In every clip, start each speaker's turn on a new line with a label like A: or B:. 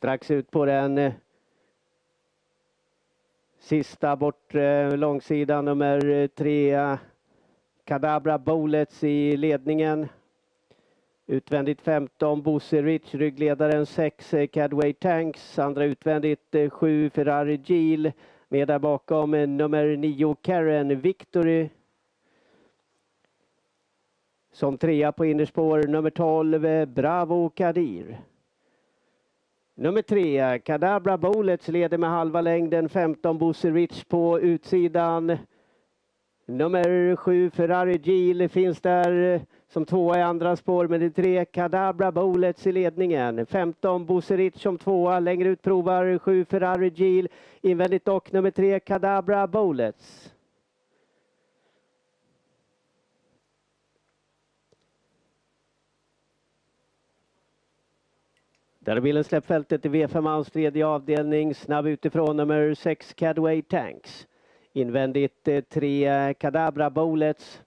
A: Strax ut på den sista bort långsidan, nummer 3 Kadabra Bullets i ledningen. Utvändigt 15 Bosse Rich, ryggledaren 6 Cadway Tanks, andra utvändigt 7 Ferrari Gil, med där bakom nummer 9 Karen Victory. Som trea på innerspår nummer 12 Bravo Kadir. Nummer 3 Kadabra Bullets leder med halva längden, 15 Bosse Rich på utsidan. Nummer 7 Ferrari Gil finns där som tvåa i andra spår, med det 3 Kadabra Bullets i ledningen. 15 Bosse Rich som tvåa, längre ut provar 7 Ferrari Gil, invändigt och nummer 3 Kadabra Bullets. Där är bilen släppfältet i V5-ans tredje avdelning, snabb utifrån nummer 6 Cadway Tanks. Invändigt 3 Kadabra Bullets.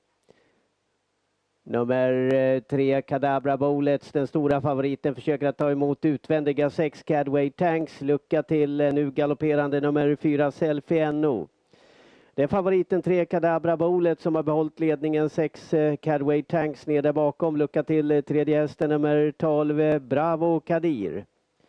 A: Nummer 3 Kadabra Bullets, den stora favoriten, försöker att ta emot utvändiga 6 Cadway Tanks. Lucka till nu galopperande nummer 4 Selfie NO. Det är favoriten 3 Kadabra Bullets som har behållit ledningen, 6 Cadway Tanks ner där bakom. Lucka till tredje hästen nummer 12 Bravo Kadir.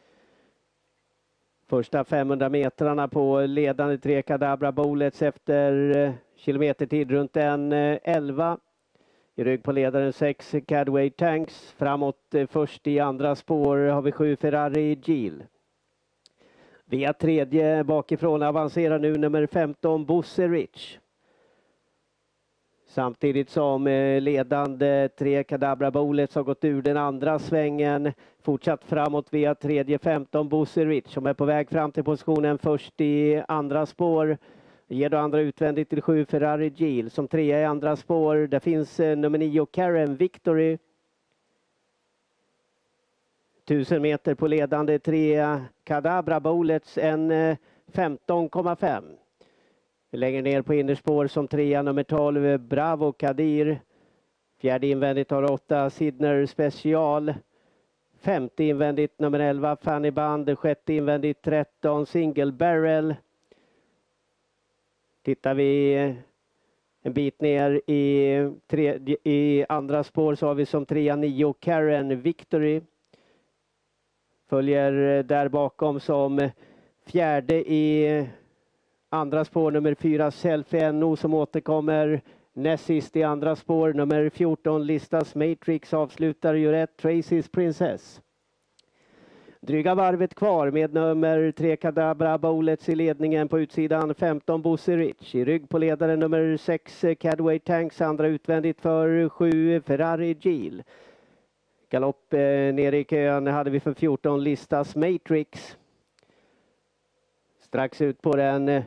A: Första 500 metrarna på ledande 3 Kadabra Bullets efter kilometertid runt en 11. I rygg på ledaren 6 Cadway Tanks. Framåt först i andra spår har vi 7 Ferrari Gil. Via tredje bakifrån avancerar nu nummer 15 Bosse Rich. Samtidigt som ledande 3 Kadabra Bullets har gått ur den andra svängen. Fortsatt framåt via tredje 15 Bosse Rich som är på väg fram till positionen först i andra spår. Ger då andra utvändigt till 7 Ferrari Gil som trea i andra spår. Där finns nummer 9 Karen Victory. 1000 meter på ledande 3 Kadabra Bullets, en 15,5. Längre ner på innerspår som trea nummer 12 Bravo Kadir. Fjärde invändigt har 8 Sidner Special. Femte invändigt nummer 11 Fanny Band. Sjätte invändigt 13 Single Barrel. Tittar vi en bit ner i andra spår så har vi som trea 9 Karen Victory. Följer där bakom som fjärde i andra spår nummer 4 Selfie NO som återkommer näst sist i andra spår. Nummer 14 Listas Matrix avslutar ju rätt, Tracy's Princess. Dryga varvet kvar med nummer 3 Kadabra Bullets i ledningen, på utsidan 15 Bosse Rich. I rygg på ledaren nummer 6 Cadway Tanks, andra utvändigt för 7 Ferrari Gil. Galopp nere i kön hade vi för 14 Listas Matrix. Strax ut på den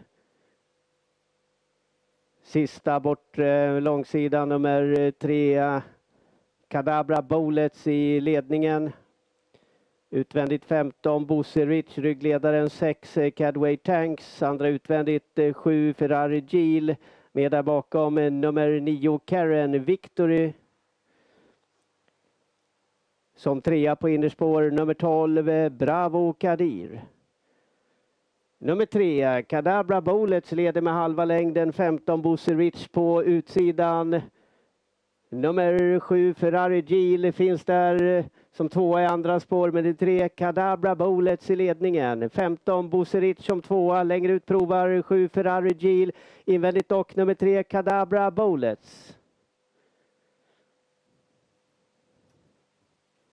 A: sista bort långsidan nummer 3 Kadabra Bullets i ledningen. Utvändigt 15 Bosse Rich, ryggledaren 6 Cadway Tanks, andra utvändigt 7 Ferrari Gil, med där bakom nummer 9 Karen Victory. Som trea på innerspår nummer 12 Bravo Kadir. Nummer 3 Kadabra Bullets leder med halva längden, 15 Bosse Rich på utsidan. Nummer 7 Ferrari Gil finns där som tvåa i andra spår, med det 3 Kadabra Bullets i ledningen. 15 Bosse Rich som tvåa, längre ut provar 7 Ferrari Gil, invändigt och nummer 3 Kadabra Bullets.